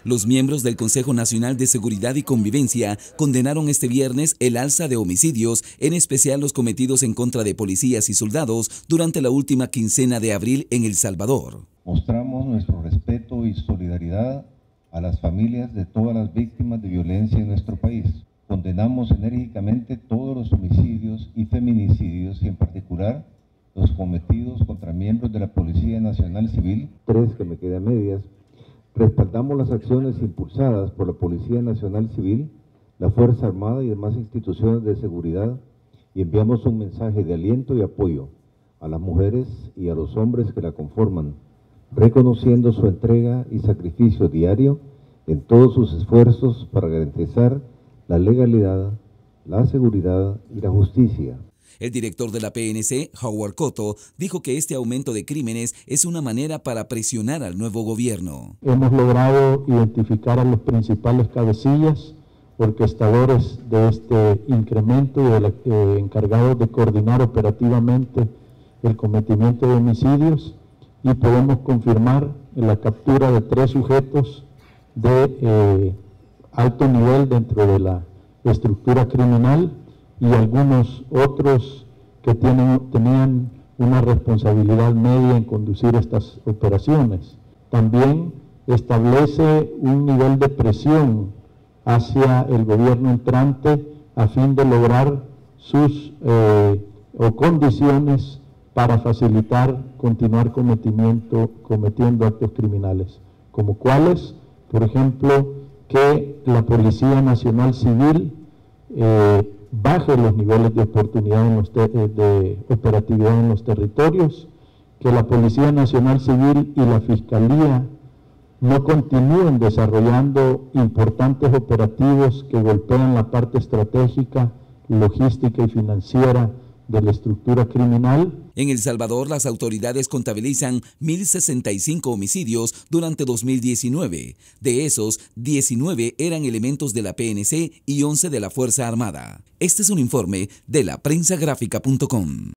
Los miembros del Consejo Nacional de Seguridad y Convivencia condenaron este viernes el alza de homicidios, en especial los cometidos en contra de policías y soldados durante la última quincena de abril en El Salvador. Mostramos nuestro respeto y solidaridad a las familias de todas las víctimas de violencia en nuestro país. Condenamos enérgicamente todos los homicidios y feminicidios y en particular los cometidos contra miembros de la Policía Nacional Civil. 3 que me quedé a medias. Respaldamos las acciones impulsadas por la Policía Nacional Civil, la Fuerza Armada y demás instituciones de seguridad y enviamos un mensaje de aliento y apoyo a las mujeres y a los hombres que la conforman, reconociendo su entrega y sacrificio diario en todos sus esfuerzos para garantizar la legalidad, la seguridad y la justicia. El director de la PNC, Howard Cotto, dijo que este aumento de crímenes es una manera para presionar al nuevo gobierno. Hemos logrado identificar a los principales cabecillas, orquestadores de este incremento y encargados de coordinar operativamente el cometimiento de homicidios, y podemos confirmar la captura de 3 sujetos de alto nivel dentro de la estructura criminal y algunos otros que tenían una responsabilidad media en conducir estas operaciones. También establece un nivel de presión hacia el gobierno entrante a fin de lograr sus condiciones para facilitar continuar cometiendo actos criminales, como cuáles, por ejemplo, que la Policía Nacional Civil baje los niveles de oportunidad de operatividad en los territorios, que la Policía Nacional Civil y la Fiscalía no continúen desarrollando importantes operativos que golpean la parte estratégica, logística y financiera de la estructura criminal. En El Salvador, las autoridades contabilizan 1.065 homicidios durante 2019. De esos, 19 eran elementos de la PNC y 11 de la Fuerza Armada. Este es un informe de laprensagráfica.com.